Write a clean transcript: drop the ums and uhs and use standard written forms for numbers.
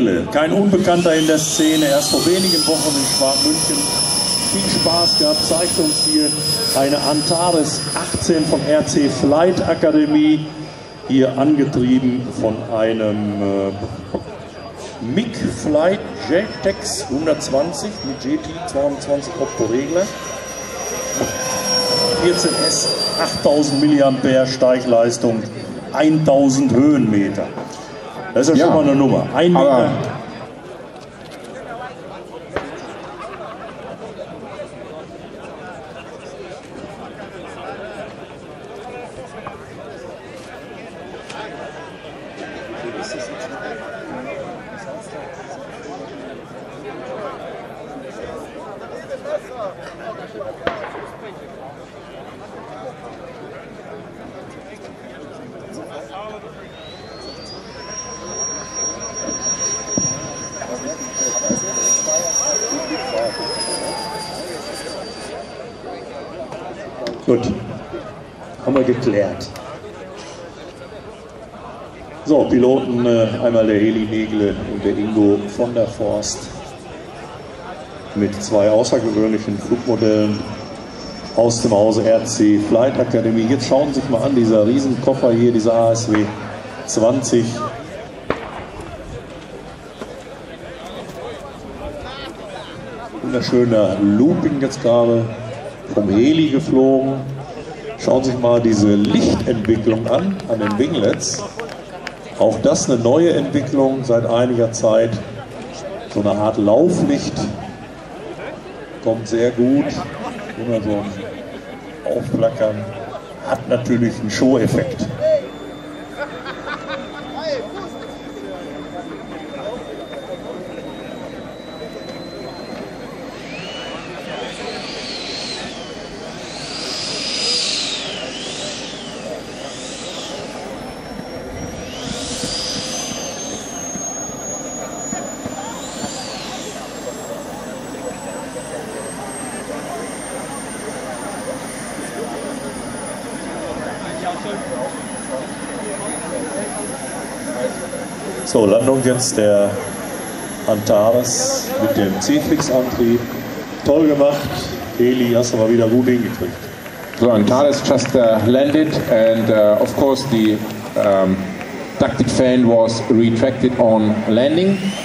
Negle, kein Unbekannter in der Szene, erst vor wenigen Wochen in Schwabmünchen. Viel Spaß gehabt, zeigt uns hier eine Antares 18 von RC Flight Akademie, hier angetrieben von einem MiG Flight JetX 120 mit GT 220 Optoregler, 14S, 8000 mAh Steigleistung, 1000 Höhenmeter. Das ist ja schon mal eine Nummer. 1 Meter. Gut, haben wir geklärt. So, Piloten, einmal der Heli Negle und der Ingo von der Forst mit 2 außergewöhnlichen Flugmodellen aus dem Hause RC Flight Akademie. Jetzt schauen Sie sich mal an, dieser Riesenkoffer hier, dieser ASW 20. Wunderschöner Looping jetzt gerade. Vom Heli geflogen. Schauen Sie sich mal diese Lichtentwicklung an den Winglets. Auch das eine neue Entwicklung seit einiger Zeit. So eine Art Lauflicht. Kommt sehr gut. Immer so ein Aufflackern. Hat natürlich einen Show-Effekt. So, Landung jetzt der Antares mit dem C-Flix-Antrieb. Toll gemacht. Heli, hast du mal wieder gut hingekriegt. So, Antares just landed, and of course the ducted fan was retracted on landing.